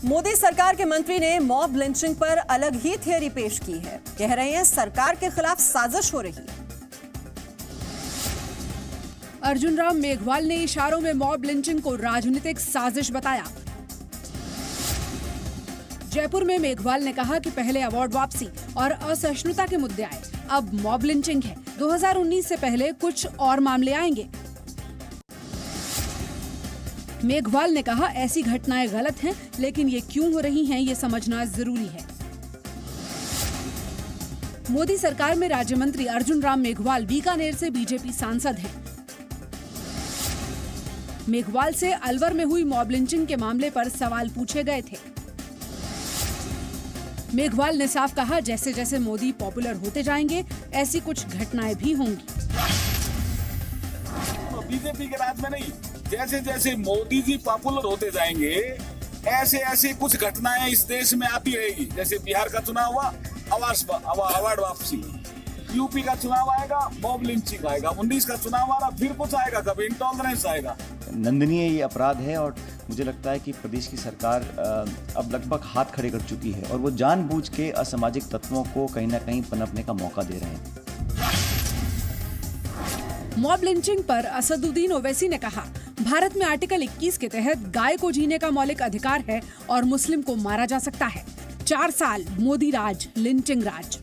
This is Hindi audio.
मोदी सरकार के मंत्री ने मॉब लिंचिंग पर अलग ही थियरी पेश की है। कह रहे हैं सरकार के खिलाफ साजिश हो रही है। अर्जुन राम मेघवाल ने इशारों में मॉब लिंचिंग को राजनीतिक साजिश बताया। जयपुर में मेघवाल ने कहा कि पहले अवार्ड वापसी और असहिष्णुता के मुद्दे आए, अब मॉब लिंचिंग है। 2019 से पहले कुछ और मामले आएंगे। मेघवाल ने कहा ऐसी घटनाएं गलत हैं, लेकिन ये क्यों हो रही हैं ये समझना जरूरी है। मोदी सरकार में राज्य मंत्री अर्जुन राम मेघवाल बीकानेर से बीजेपी सांसद हैं। मेघवाल से अलवर में हुई मॉब लिंचिंग के मामले पर सवाल पूछे गए थे। मेघवाल ने साफ कहा, जैसे जैसे मोदी पॉपुलर होते जाएंगे ऐसी कुछ घटनाएं भी होंगी। बीजेपी के राज में नहीं, जैसे जैसे मोदी जी पॉपुलर होते जाएंगे ऐसे ऐसे कुछ घटनाएं इस देश में आती रहेगी। जैसे बिहार का चुनाव हुआ, अवार्ड वापसी, यूपी का चुनाव आएगा, मॉब लिंचिंग आएगा, 19 का चुनाव आ रहा, फिर कुछ आएगा, कभी इंटॉलरेंस आएगा। निंदनीय ये अपराध है और मुझे लगता है कि प्रदेश की सरकार अब लगभग हाथ खड़े कर चुकी है और वो जानबूझ के असामाजिक तत्वों को कहीं ना कहीं पनपने का मौका दे रहे हैं। मॉब लिंचिंग पर असदुद्दीन ओवैसी ने कहा, भारत में आर्टिकल 21 के तहत गाय को जीने का मौलिक अधिकार है और मुस्लिम को मारा जा सकता है। 4 साल मोदी राज, लिंचिंग राज।